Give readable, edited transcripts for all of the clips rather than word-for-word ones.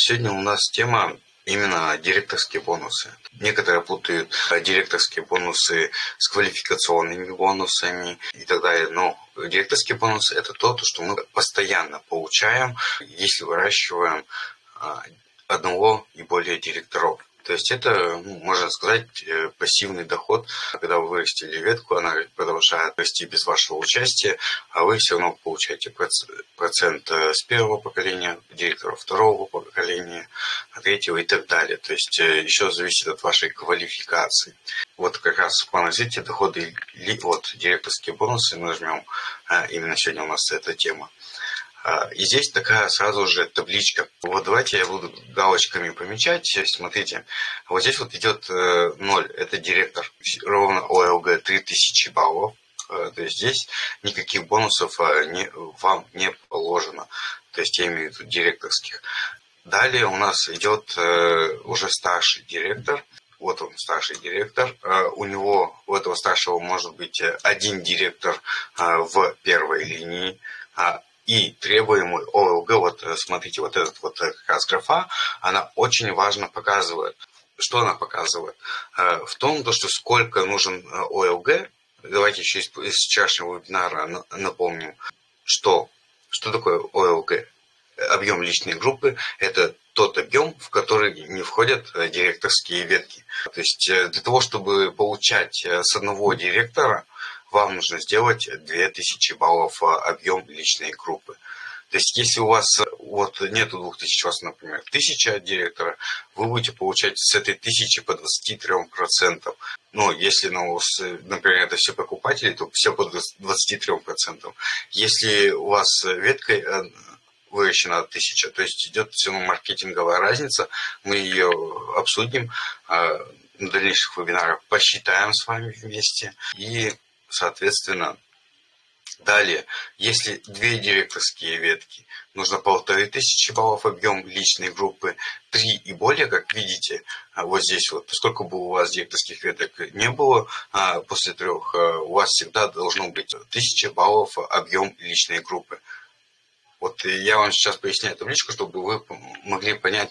Сегодня у нас тема именно директорские бонусы. Некоторые путают директорские бонусы с квалификационными бонусами и так далее. Но директорские бонусы – это то, что мы постоянно получаем, если выращиваем одного и более директоров. То есть это, можно сказать, пассивный доход. Когда вы вырастили ветку, она продолжает расти без вашего участия, а вы все равно получаете процент с первого поколения директоров, второго поколения, третьего и так далее. То есть еще зависит от вашей квалификации. Вот как раз в план развития доходы от директорские бонусы мы возьмем. Именно сегодня у нас эта тема. И здесь такая сразу же табличка. Вот давайте я буду галочками помечать. Смотрите, вот здесь вот идет 0, это директор, ровно ОЛГ 3000 баллов. То есть здесь никаких бонусов вам не положено. То есть я имею в виду директорских. Далее у нас идет уже старший директор. Вот он, старший директор. У этого старшего может быть один директор в первой линии. И требуемый ОЛГ, вот смотрите, вот эта вот как раз графа, она очень важно показывает. Что она показывает? В том, что сколько нужен ОЛГ, давайте еще из вчерашнего вебинара напомним, что такое ОЛГ. Объем личной группы – это тот объем, в который не входят директорские ветки. То есть для того, чтобы получать с одного директора, вам нужно сделать 2000 баллов объем личной группы. То есть, если у вас вот нету 2000, у вас, например, 1000 директора, вы будете получать с этой 1000 по 23%. Но если, например, это все покупатели, то все по 23%. Если у вас ветка выращена 1000, то есть идет все равно маркетинговая разница, мы ее обсудим на дальнейших вебинарах, посчитаем с вами вместе и соответственно, далее, если 2 директорские ветки, нужно 1500 баллов объем личной группы, 3 и более, как видите, вот здесь вот, сколько бы у вас директорских веток не было, после 3 у вас всегда должно быть 1000 баллов объем личной группы. Вот я вам сейчас поясняю табличку, чтобы вы могли понять,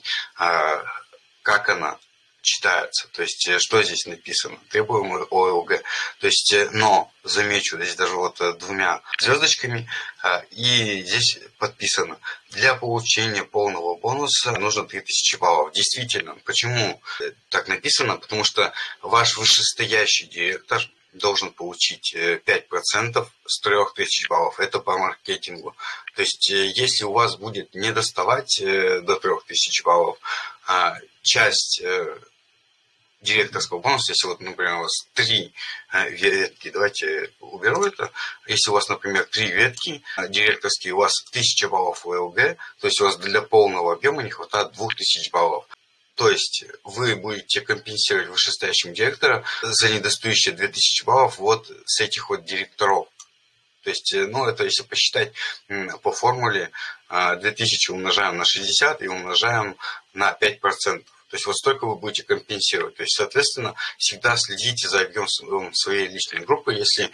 как она читается, то есть что здесь написано, требуемый ОЛГ, то есть, но замечу, здесь даже вот 2 звездочками, и здесь подписано, для получения полного бонуса нужно 3000 баллов. Действительно, почему так написано? Потому что ваш вышестоящий директор должен получить 5% с 3000 баллов. Это по маркетингу. То есть, если у вас будет не доставать до 3000 баллов, часть директорского бонуса, если вот, например, у вас 3 ветки, давайте уберу это, если у вас, например, 3 ветки директорские, у вас 1000 баллов ОЛГ, то есть у вас для полного объема не хватает 2000 баллов. То есть вы будете компенсировать вышестоящему директору за недостающие 2000 баллов вот с этих вот директоров. То есть, это если посчитать по формуле, 2000 умножаем на 60 и умножаем на 5%. То есть вот столько вы будете компенсировать. То есть, соответственно, всегда следите за объемом своей личной группы, если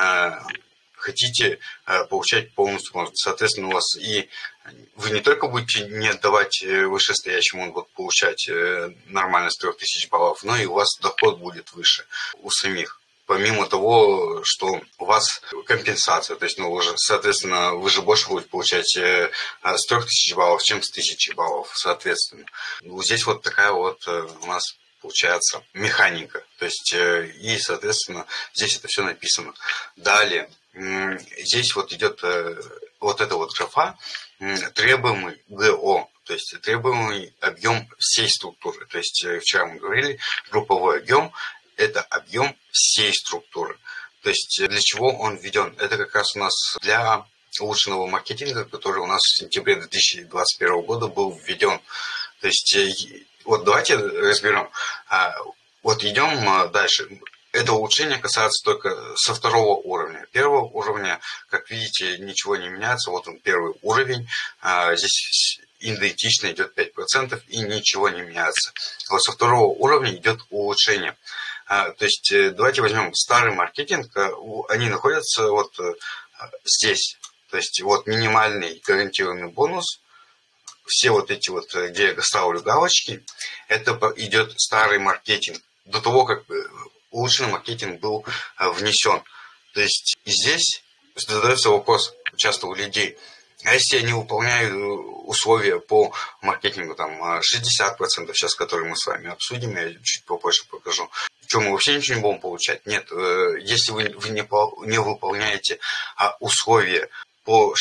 хотите получать полностью бонус. Соответственно, у вас и вы не только будете не отдавать вышестоящему, он будет получать нормально с 3000 баллов, но и у вас доход будет выше у самих. Помимо того, что у вас компенсация, то есть, соответственно, вы же больше будете получать с 3000 баллов, чем с 1000 баллов, соответственно. Здесь вот такая вот у нас получается механика, то есть, и, соответственно, здесь это все написано. Далее, здесь вот идет вот эта вот графа, требуемый ГО, то есть требуемый объем всей структуры. То есть, вчера мы говорили, групповой объем – это объем всей структуры. То есть для чего он введен? Это как раз у нас для улучшенного маркетинга, который у нас в сентябре 2021 года был введен. То есть вот давайте разберем. Вот идем дальше. Это улучшение касается только со 2-го уровня. 1-го уровня, как видите, ничего не меняется. Вот он, 1-й уровень. Здесь идентично идет 5% и ничего не меняется. Вот со 2-го уровня идет улучшение. То есть давайте возьмем старый маркетинг, они находятся вот здесь. То есть вот минимальный гарантированный бонус все вот эти вот, где я ставлю галочки, это идет старый маркетинг. До того, как улучшенный маркетинг был внесен. То есть и здесь задается вопрос часто у людей, а если я не выполняю условия по маркетингу, там 60%, сейчас, которые мы с вами обсудим, я чуть попозже покажу, что мы вообще ничего не будем получать? Нет, если вы не выполняете условия по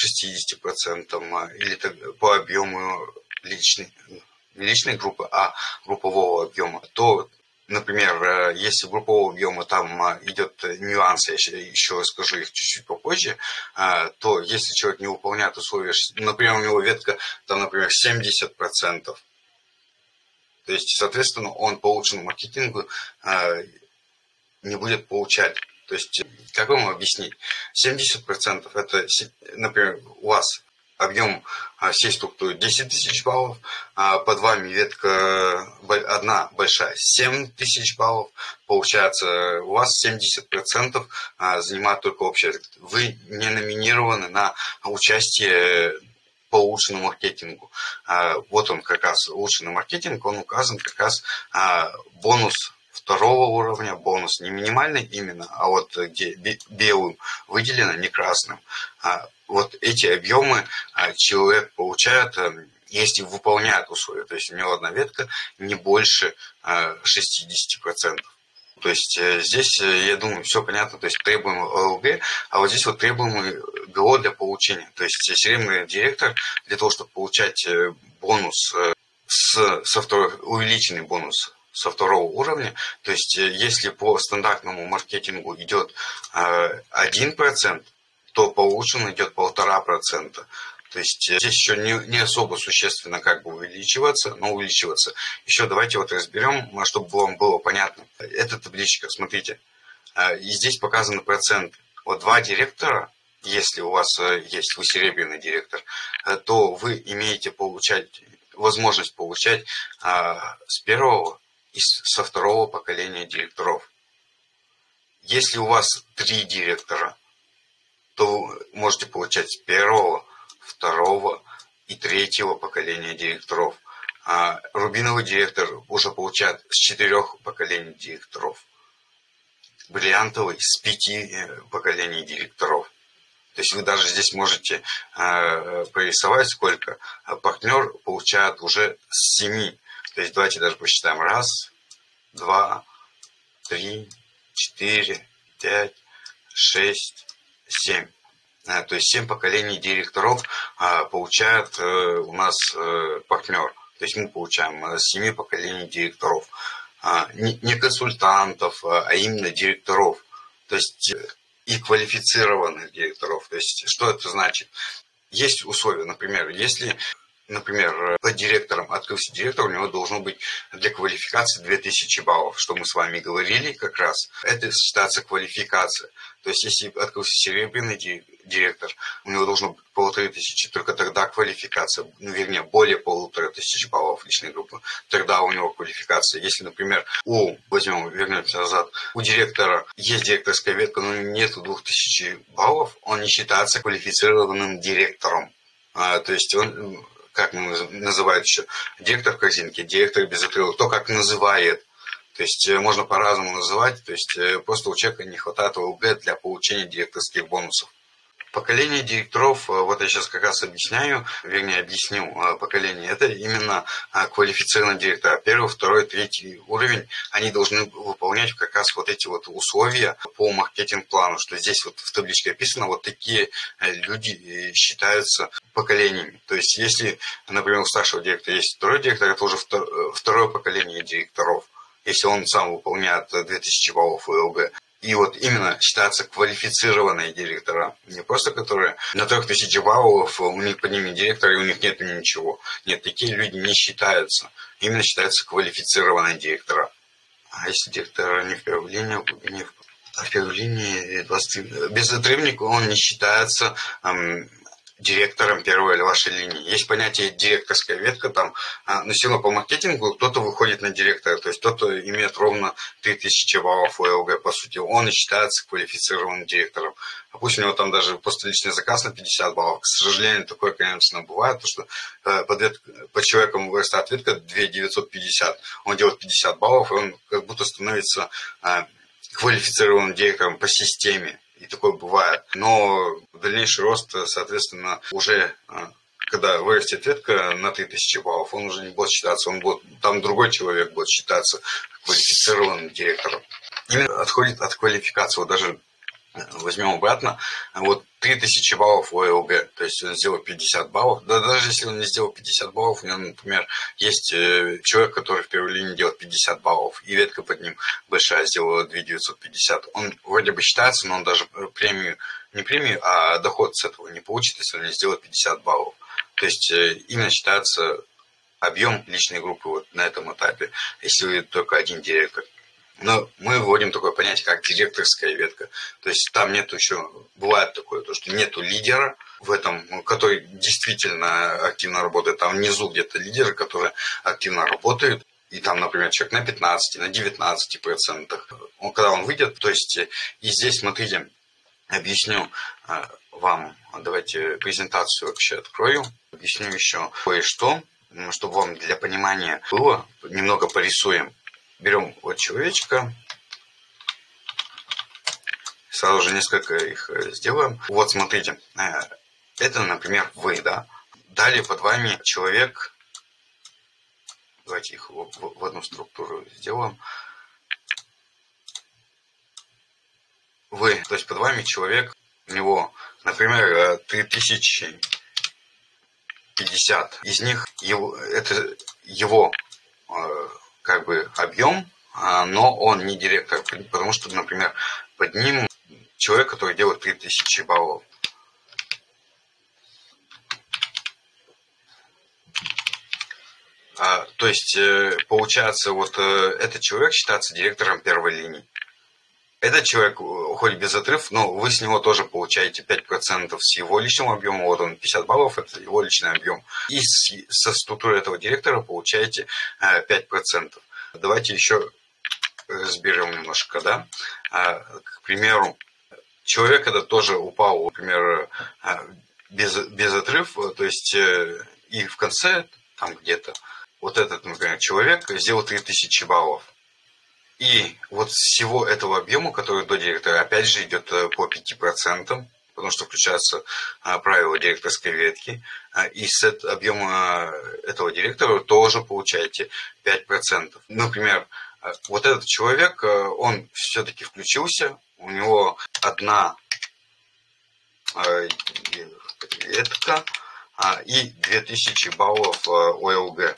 60% или по объему не личной группы, а группового объема, то, например, если группового объема там идет нюансы, я еще расскажу их чуть-чуть попозже, то если человек не выполняет условия, например, у него ветка там, например, 70%, то есть, соответственно, он по улучшенному маркетингу не будет получать. То есть, как вам объяснить? 70% это, например, у вас объем всей структуры 10 тысяч баллов, под вами ветка одна большая 7 тысяч баллов, получается у вас 70% занимает только общая. Вы не номинированы на участие по улучшенному маркетингу. Вот он как раз, улучшенный маркетинг, он указан как раз бонус второго уровня, бонус не минимальный именно, а вот где белым выделено, не красным. Вот эти объемы человек получает, если выполняет условия. То есть у него одна ветка не больше 60%. То есть здесь, я думаю, все понятно. То есть требуемый ОЛГ, а вот здесь вот требуемый ГО для получения. То есть серебряный директор для того, чтобы получать бонус увеличенный бонус со второго уровня, то есть если по стандартному маркетингу идет 1%, то по улучшенному идет 1,5%. То есть здесь еще не особо существенно как бы увеличиваться, но увеличиваться. Еще давайте вот разберем, чтобы вам было понятно. Эта табличка, смотрите, и здесь показаны проценты. Вот 2 директора, если у вас есть, вы серебряный директор, то вы имеете возможность получать с первого и со второго поколения директоров. Если у вас 3 директора, то вы можете получать с первого, второго и третьего поколения директоров. Рубиновый директор уже получает с 4 поколений директоров. Бриллиантовый с 5 поколений директоров. То есть вы даже здесь можете прорисовать, сколько партнер получает уже с 7. То есть давайте даже посчитаем. 1, 2, 3, 4, 5, 6, 7. То есть 7 поколений директоров получает у нас партнер. То есть мы получаем с 7 поколений директоров. Не консультантов, а именно директоров. То есть и квалифицированных директоров. То есть что это значит? Есть условия, например, если... Например, по директорам, открылся директор, у него должно быть для квалификации 2000 баллов, что мы с вами говорили как раз. Это считается квалификация. То есть, если открылся серебряный директор, у него должно быть 1500, только тогда квалификация, вернее, более 1500 баллов личной группы, тогда у него квалификация. Если, например, вернемся назад, у директора есть директорская ветка, но нету 2000 баллов, он не считается квалифицированным директором. То есть, он... как называют еще, директор корзинки, директор без отрыва, кто как называет. То есть можно по-разному называть, то есть просто у человека не хватает ОЛГ для получения директорских бонусов. Поколение директоров, вот я сейчас как раз объясню поколение, это именно квалифицированные директора. Первый, второй, третий уровень, они должны выполнять как раз вот эти вот условия по маркетинг-плану, что здесь вот в табличке описано, вот такие люди считаются поколениями. То есть если, например, у старшего директора есть второй директор, это уже второе поколение директоров, если он сам выполняет 2000 баллов ОЛГ. И вот именно считаются квалифицированные директора. Не просто которые на 3000 баллов, у них под ними директор, и у них нет ничего. Нет, такие люди не считаются. Именно считаются квалифицированные директора. А если директор не в первой линии, в первой линии 20, безотрывник, он не считается директором первой или вашей линии. Есть понятие директорская ветка, там, но все равно по маркетингу кто-то выходит на директора, то есть кто-то имеет ровно 3000 баллов ОЛГ, по сути, он и считается квалифицированным директором. А пусть у него там даже просто личный заказ на 50 баллов. К сожалению, такое, конечно, бывает, потому что по человеком вырастает ветка 2950, он делает 50 баллов, и он как будто становится квалифицированным директором по системе. И такое бывает. Но дальнейший рост, соответственно, уже когда вырастет ветка на 3000 баллов, он уже не будет считаться, там другой человек будет считаться квалифицированным директором. Именно отходит от квалификации. Вот даже возьмем обратно, вот 3000 баллов в ОЛГ, то есть он сделал 50 баллов, да даже если он не сделал 50 баллов, у него, например, есть человек, который в первой линии делает 50 баллов, и ветка под ним большая сделала 2950, он вроде бы считается, но он даже не премию, а доход с этого не получит, если он не сделает 50 баллов. То есть именно считается объем личной группы вот на этом этапе, если вы только один директор. Но мы вводим такое понятие, как директорская ветка. То есть там нету еще, бывает такое, то, что нету лидера в этом, который действительно активно работает. Там внизу где-то лидеры, которые активно работают. И там, например, человек на 15, на 19%. Когда он выйдет, то есть и здесь, смотрите, объясню вам, давайте презентацию вообще открою. Объясню еще кое-что, чтобы вам для понимания было, немного порисуем. Берем вот человечка, сразу же несколько их сделаем. Вот смотрите, это, например, вы, да. Далее под вами человек, давайте их в одну структуру сделаем. Вы, то есть под вами человек, у него, например, 3050. Из них это его как бы объем, но он не директор, потому что, например, под ним человек, который делает 3000 баллов. То есть, получается, вот этот человек считается директором первой линии. Этот человек уходит без отрыв, но вы с него тоже получаете 5% с его личного объема. Вот он 50 баллов, это его личный объем. И со структуры этого директора получаете 5%. Давайте еще разберем немножко, да. К примеру, человек это тоже упал, например, без отрыва, то есть и в конце, там где-то, вот этот, например, человек сделал 3000 баллов. И вот с всего этого объема, который до директора, опять же идет по 5%, потому что включается правило директорской ветки. И с объема этого директора тоже получаете 5%. Например, вот этот человек, он все-таки включился, у него одна ветка и 2000 баллов ОЛГ.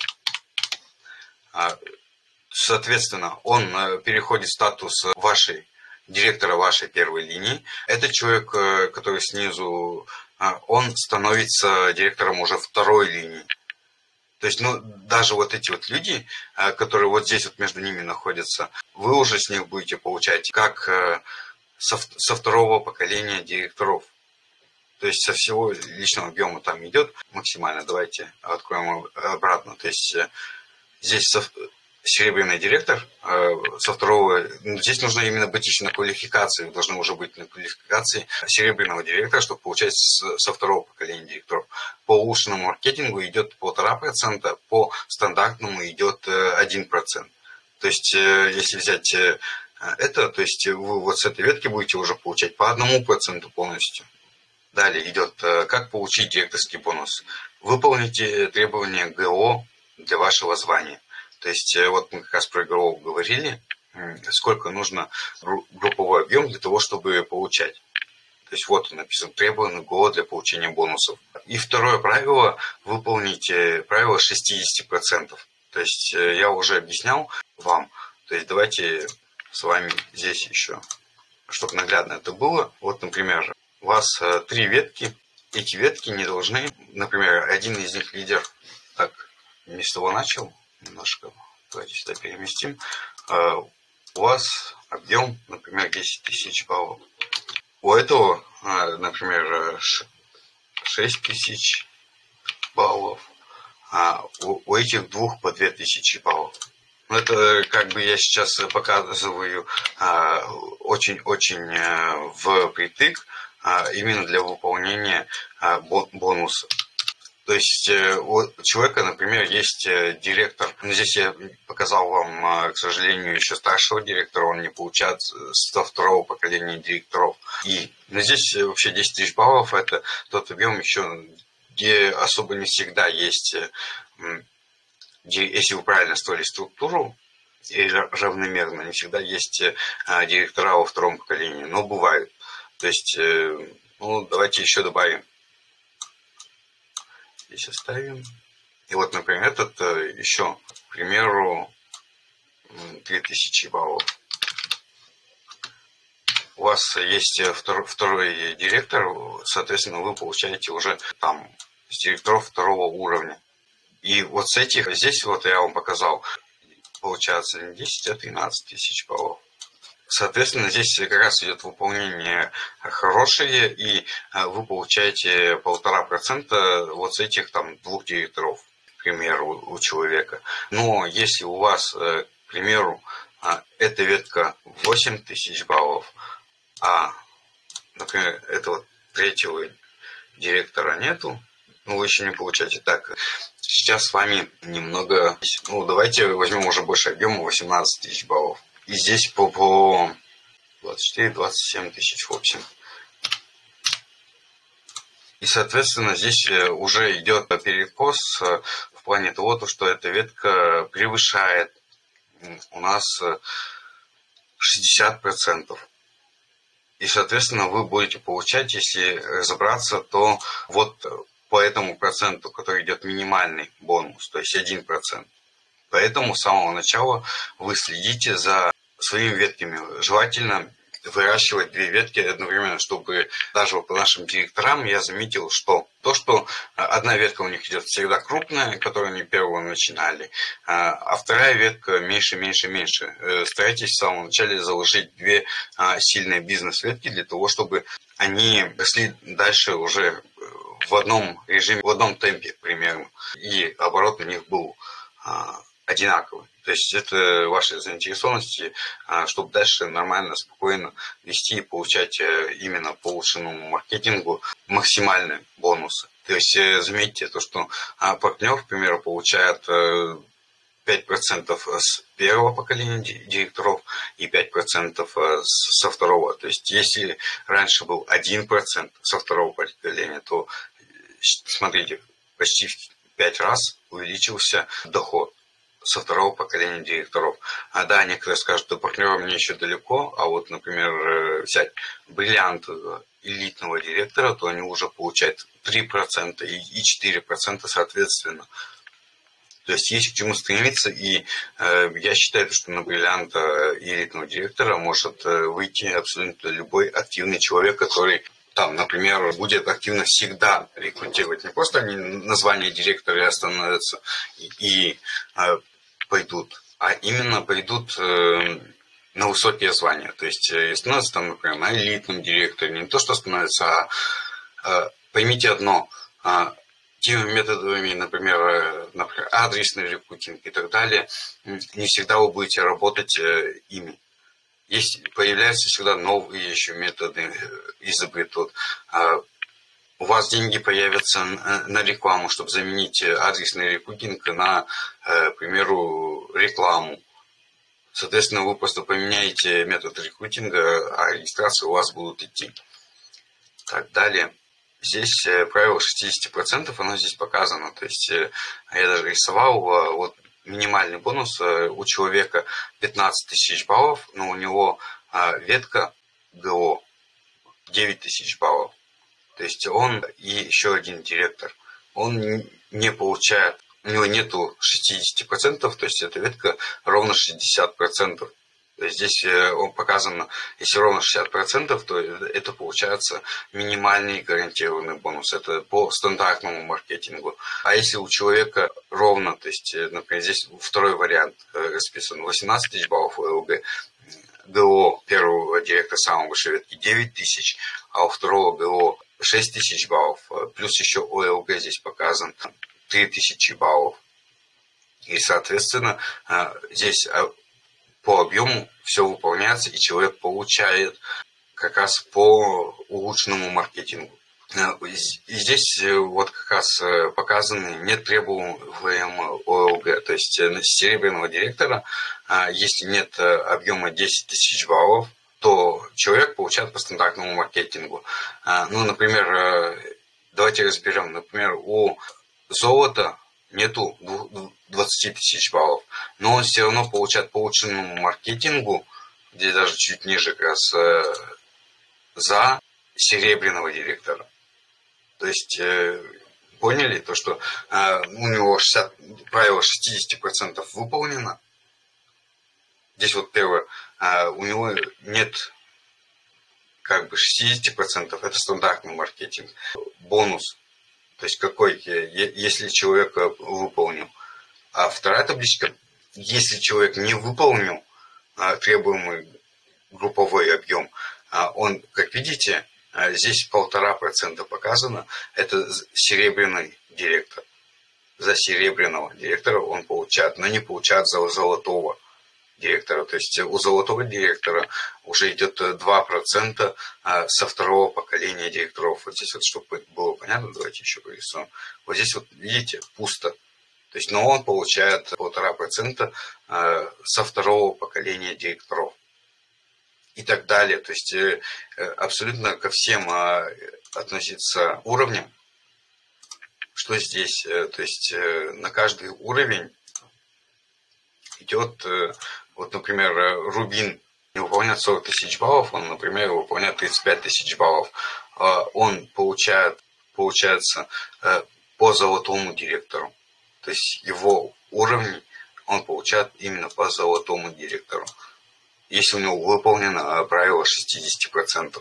Соответственно, он переходит в статус директора вашей первой линии. Этот человек, который снизу, он становится директором уже второй линии. То есть, даже вот эти вот люди, которые вот здесь вот между ними находятся, вы уже с них будете получать как со второго поколения директоров. То есть со всего личного объема там идет максимально. Давайте откроем обратно. То есть здесь серебряный директор со второго. Здесь нужно именно быть еще на квалификации. Вы должны уже быть на квалификации серебряного директора, чтобы получать со второго поколения директоров. По улучшенному маркетингу идет 1,5%, по стандартному идет 1%. То есть, если взять это, то есть вы вот с этой ветки будете уже получать по 1% полностью. Далее идет, как получить директорский бонус. Выполните требования ГО для вашего звания. То есть, вот мы как раз про ГО говорили, сколько нужно групповой объем для того, чтобы получать. То есть, вот написано требования ГО для получения бонусов. И второе правило, выполните правило 60%. То есть, я уже объяснял вам. То есть, давайте с вами здесь еще, чтобы наглядно это было. Вот, например, у вас 3 ветки. Эти ветки не должны, например, один из них лидер. Так, не с того начал. Немножко, давайте сюда переместим. У вас объем, например, 10 000 баллов. У этого, например, 6000 баллов, а у этих двух по 2000 баллов. Это как бы я сейчас показываю очень-очень впритык именно для выполнения бонуса. То есть у человека, например, есть директор. Здесь я показал вам, к сожалению, еще старшего директора. Он не получает со второго поколения директоров. Но здесь вообще 10 тысяч баллов – это тот объем еще, где особо не всегда есть, если вы правильно строили структуру и равномерно, не всегда есть директора во втором поколении. Но бывают. То есть, давайте еще добавим. Здесь оставим. И вот, например, этот еще, к примеру, 3000 баллов. У вас есть второй директор, соответственно, вы получаете уже там с директоров второго уровня. И вот с этих, здесь вот я вам показал, получается не 10, а 13 тысяч баллов. Соответственно, здесь как раз идет выполнение хорошее, и вы получаете 1,5% вот с этих там двух директоров, к примеру, у человека. Но если у вас, к примеру, эта ветка 8000 баллов, а, например, этого третьего директора нету, вы еще не получаете. Так, сейчас с вами немного, давайте возьмем уже больше объема, 18 тысяч баллов. И здесь по 24-27 тысяч в общем. И, соответственно, здесь уже идет перекос в плане того, что эта ветка превышает у нас 60%. И, соответственно, вы будете получать, если разобраться, то вот по этому проценту, который идет минимальный бонус, то есть 1%. Поэтому с самого начала вы следите за своими ветками. Желательно выращивать две ветки одновременно, чтобы даже по нашим директорам я заметил, что одна ветка у них идет всегда крупная, которую они первую начинали, а вторая ветка меньше. Старайтесь в самом начале заложить две сильные бизнес-ветки для того, чтобы они росли дальше уже в одном режиме, в одном темпе примерно, и оборот у них был одинаковый. То есть это ваши заинтересованности, чтобы дальше нормально, спокойно вести и получать именно по улучшенному маркетингу максимальные бонусы. То есть заметьте то, что партнер, к примеру, получает 5% с первого поколения директоров и 5% со второго. То есть если раньше был 1% со второго поколения, то смотрите, почти в 5 раз увеличился доход со второго поколения директоров. Да, некоторые скажут, что партнеру мне еще далеко, а вот, например, взять бриллиант элитного директора, то они уже получают 3% и 4% соответственно. То есть есть к чему стремиться, и я считаю, что на бриллианта элитного директора может выйти абсолютно любой активный человек, который там, например, будет активно всегда рекрутировать. Не просто они название директора остановятся и пойдут, а именно пойдут на высокие звания. То есть становятся там, например, на элитном директоре. Не то, что становится, поймите одно, теми методами, например, адресный рекрутинг и так далее, не всегда вы будете работать ими. Появляются всегда новые еще методы изобретут. У вас деньги появятся на рекламу, чтобы заменить адресный рекрутинг на, к примеру, рекламу. Соответственно, вы просто поменяете метод рекрутинга, а регистрации у вас будут идти. Так, далее. Здесь правило 60%, оно здесь показано. То есть я даже рисовал, вот минимальный бонус у человека 15 тысяч баллов, но у него ветка ГО 9 тысяч баллов. То есть он и еще один директор, он не получает, у него нету 60%, то есть эта ветка ровно 60%. То есть здесь показано, если ровно 60%, то это получается минимальный гарантированный бонус. Это по стандартному маркетингу. А если у человека ровно, то есть, например, здесь второй вариант расписан, 18 тысяч баллов ЛГ, ГО первого директора самой большой ветки 9 тысяч, а у второго ГО 6000 баллов, плюс еще ОЛГ здесь показан 3000 баллов. И, соответственно, здесь по объему все выполняется, и человек получает как раз по улучшенному маркетингу. И здесь вот как раз показаны нет требуемого ОЛГ, то есть серебряного директора, если нет объема 10 тысяч баллов, то человек получает по стандартному маркетингу. Ну, например, давайте разберем, например, у золота нету 20 тысяч баллов, но он все равно получает по улучшенному маркетингу, здесь даже чуть ниже, как раз за серебряного директора. То есть поняли то, что у него правило 60% выполнено. Здесь вот первое, у него нет как бы 60%, это стандартный маркетинг. Бонус, то есть какой, если человек выполнил. А вторая табличка, если человек не выполнил требуемый групповой объем, он, как видите, здесь 1,5% показано, это серебряный директор. За серебряного директора он получает, но не получает за золотого директора. То есть у золотого директора уже идет 2% со второго поколения директоров. Вот здесь вот, чтобы было понятно, давайте еще порисуем. Вот здесь вот, видите, пусто. То есть, но он получает 1,5% со второго поколения директоров. И так далее. То есть абсолютно ко всем относится уровням. Что здесь? То есть на каждый уровень идет, вот, например, Рубин не выполняет 40 тысяч баллов, он, например, выполняет 35 тысяч баллов. Он получается по золотому директору. То есть его уровни он получает именно по золотому директору. Если у него выполнено правило 60%.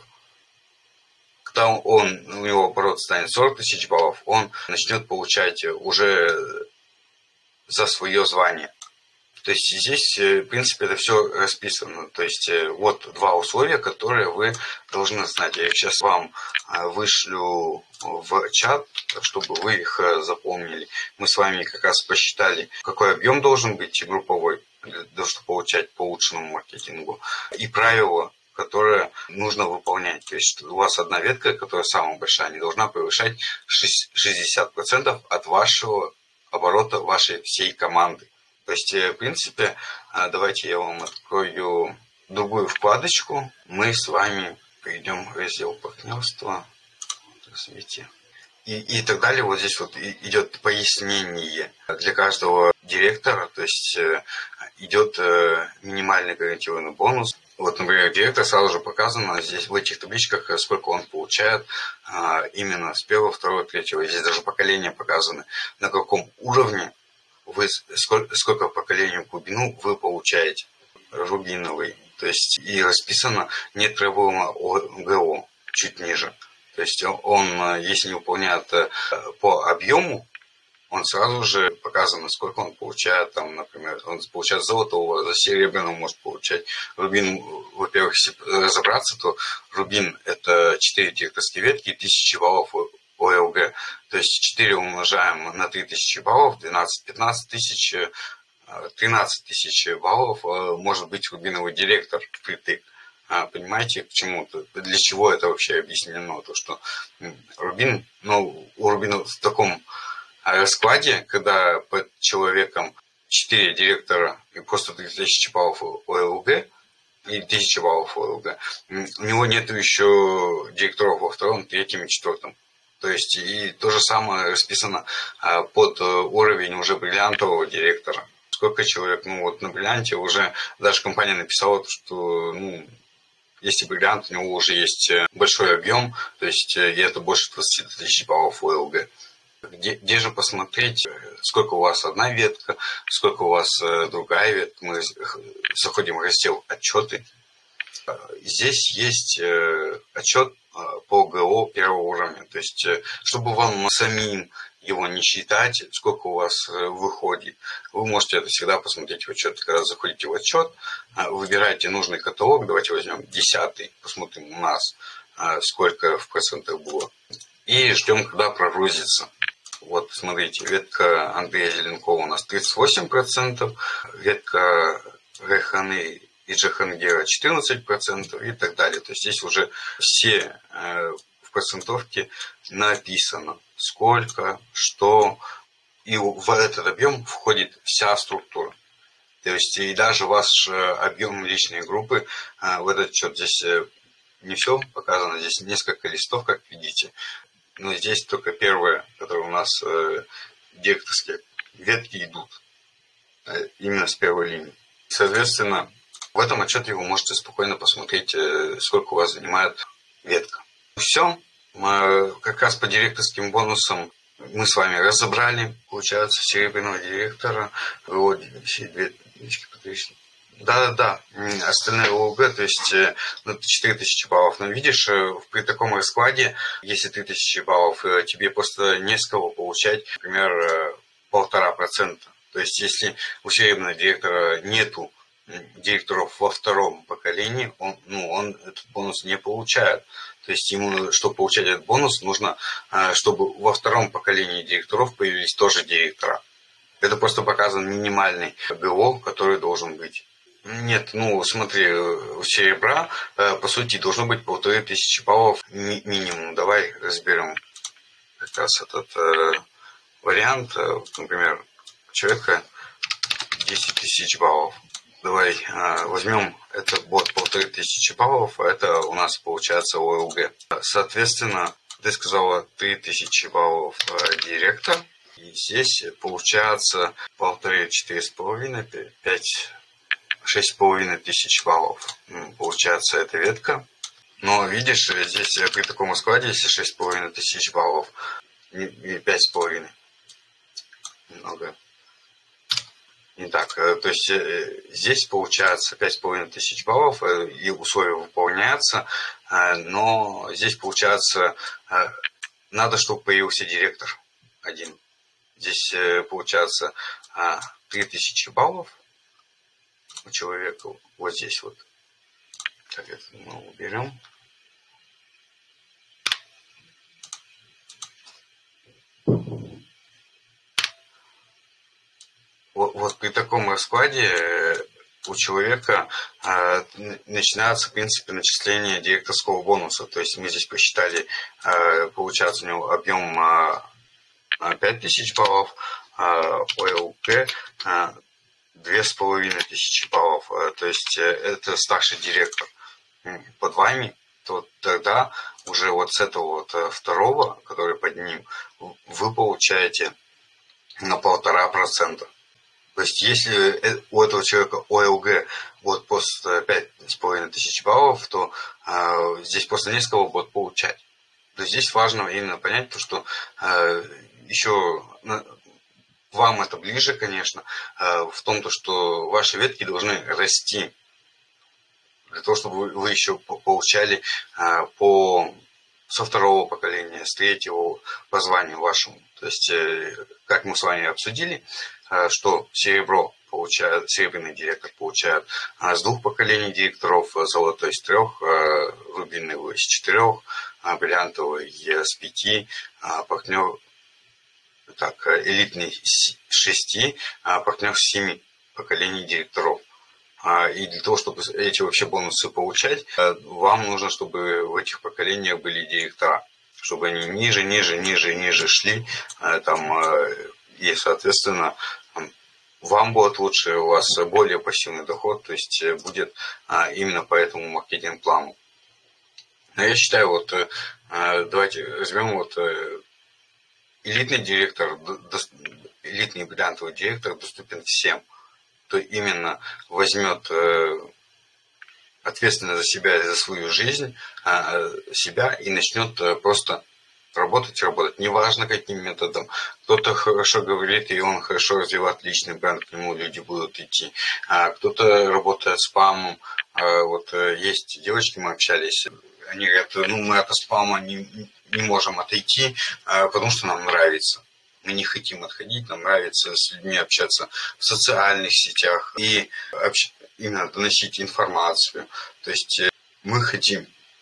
Когда у него оборот станет 40 тысяч баллов, он начнет получать уже за свое звание. То есть здесь, в принципе, это все расписано. То есть вот два условия, которые вы должны знать. Я сейчас вам вышлю в чат, чтобы вы их запомнили. Мы с вами как раз посчитали, какой объем должен быть групповой, для того, чтобы получать по улучшенному маркетингу, и правила, которые нужно выполнять. То есть у вас одна ветка, которая самая большая, не должна превышать 60% от вашего оборота вашей всей команды. То есть, в принципе, давайте я вам открою другую вкладочку. Мы с вами перейдем в раздел партнерства, развитие. И так далее. Вот здесь вот идет пояснение для каждого директора. То есть идет минимальный гарантированный бонус. Вот, например, директор сразу же показано здесь в этих табличках, сколько он получает именно с первого, второго, третьего. Здесь даже поколения показаны, на каком уровне вы сколько поколений в глубину вы получаете рубиновый. То есть и расписано нет требуемого ОГО чуть ниже. То есть он, если не выполняет по объему, он сразу же показано, сколько он получает, там, например, он получает золотого, за серебряного может получать. Рубин, во-первых, если разобраться, то рубин это 4 директорские ветки и 1000 баллов ОЛГ. То есть 4 умножаем на 3000 баллов, 12-15 тысяч, 13 тысяч баллов может быть рубиновый директор впритык. Понимаете, к чему-то, для чего это вообще объяснено? То, что рубин, ну, у рубина в таком раскладе, когда под человеком 4 директора и просто 3000 баллов ОЛГ, и 1000 баллов ОЛГ, у него нет еще директоров во втором, третьем и четвертом. То есть и то же самое расписано под уровень уже бриллиантового директора. Сколько человек, ну вот на бриллианте уже даже компания написала, что ну, если бриллиант, у него уже есть большой объем, то есть и это больше 20 тысяч баллов ОЛГ. Где же посмотреть, сколько у вас одна ветка, сколько у вас другая ветка. Мы заходим в раздел «Отчеты». Здесь есть отчет по ГО первого уровня. То есть, чтобы вам самим его не считать, сколько у вас выходит, вы можете это всегда посмотреть в отчет. Когда заходите в отчет, выбираете нужный каталог. Давайте возьмем 10-й, посмотрим у нас. сколько в процентах было. И ждем, когда прогрузится. Вот, смотрите, ветка Андрея Зеленкова у нас 38%, ветка Райханы и Джахангира 14% и так далее. То есть здесь уже все в процентовке написано, сколько, что, и в этот объем входит вся структура. То есть и даже ваш объем личной группы в этот счет здесь не все показано, здесь несколько листов, как видите. Но здесь только первые, которые у нас директорские ветки идут именно с первой линии. Соответственно, в этом отчете вы можете спокойно посмотреть, сколько у вас занимает ветка. Все. Как раз по директорским бонусам мы с вами разобрали, получается, серебряного директора. Вот, все две книжки потрясли. Да, остальные ООГ, то есть 4000 баллов. Но видишь, при таком раскладе, если 3000 баллов, тебе просто не с кого получать, например, 1,5%. То есть если у серебряного директора нету директоров во втором поколении, он этот бонус не получает. То есть ему, чтобы получать этот бонус, нужно, чтобы во втором поколении директоров появились тоже директора. Это просто показан минимальный ГО, который должен быть. Нет, смотри, у серебра, по сути, должно быть 1500 баллов минимум. Давай разберем как раз этот вариант. Например, у человека 10 тысяч баллов. Давай возьмем этот бот 1500 баллов, а это у нас получается ОЛГ. Соответственно, ты сказала 3000 баллов директор. И здесь получается 1,5-4,5, 5-6,5 тысяч баллов. Получается эта ветка. Но видишь, здесь при таком раскладе, если 6,5 тысяч баллов и 5,5, немного не так. То есть здесь получается 5,5 тысяч баллов, и условия выполняются, но здесь получается, надо, чтобы появился директор один. Здесь получается 3000 баллов у человека вот здесь вот. Так, это мы уберем. Вот при таком раскладе у человека начинается, в принципе, начисление директорского бонуса. То есть мы здесь посчитали, получается у него объем 5000 баллов, ОЛП 2500 баллов. То есть это старший директор под вами. То тогда уже вот с этого вот второго, который под ним, вы получаете на 1,5%. То есть если у этого человека ОЛГ вот после 5500 баллов, то здесь просто не с кого будет получать. То есть здесь важно именно понять то, что еще вам это ближе, конечно, в том, то, что ваши ветки должны расти. Для того, чтобы вы еще получали со второго поколения, с третьего по званию вашему. То есть, как мы с вами обсудили, что серебряный директор получает с 2 поколений директоров, золотой с 3, рубиновый с 4, бриллиантовый с 5, партнер, элитный с 6, партнер с 7 поколений директоров. И для того, чтобы эти вообще бонусы получать, вам нужно, чтобы в этих поколениях были директора, чтобы они ниже шли, и, соответственно, вам будет лучше, у вас более пассивный доход, то есть будет именно по этому маркетинг-плану. Но я считаю, давайте возьмем элитный директор, элитный бриллиантовый директор доступен всем, кто именно возьмет ответственность за себя и за свою жизнь, себя и начнет просто работать. Неважно каким методом. Кто-то хорошо говорит, и он хорошо развивает личный бренд, к нему люди будут идти. Кто-то работает спамом. Есть девочки, мы общались, они говорят, мы от спама не можем отойти, потому что нам нравится. Мы не хотим отходить, нам нравится с людьми общаться в социальных сетях и именно доносить информацию. То есть мы хотим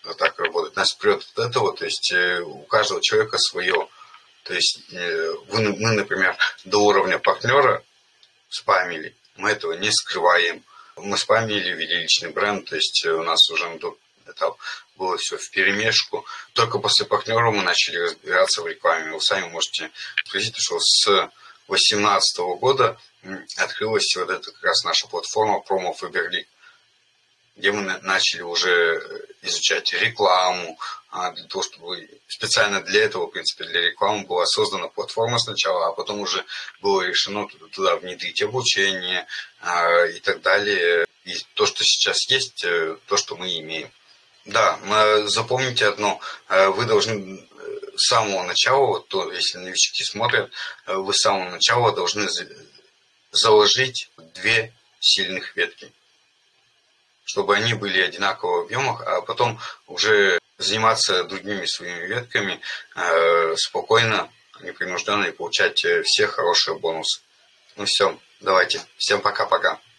так работает. Нас прет от этого, то есть у каждого человека свое. То есть мы, например, до уровня партнера спамили, мы этого не скрываем. Мы спамили, ввели личный бренд, то есть у нас уже на тот этап было все вперемешку. Только после партнера мы начали разбираться в рекламе. Вы сами можете спросить, что с 2018 года открылась вот эта как раз наша платформа Promo Faberlic, где мы начали уже изучать рекламу, для того, чтобы специально для этого, в принципе, для рекламы была создана платформа сначала, а потом уже было решено туда внедрить обучение и так далее. И то, что сейчас есть, то, что мы имеем. Да, запомните одно, вы должны с самого начала, вот то, если новички смотрят, вы с самого начала должны заложить 2 сильных ветки, чтобы они были одинакового в объемах, а потом уже заниматься другими своими ветками спокойно, непринужденно и получать все хорошие бонусы. Ну все, давайте. Всем пока-пока.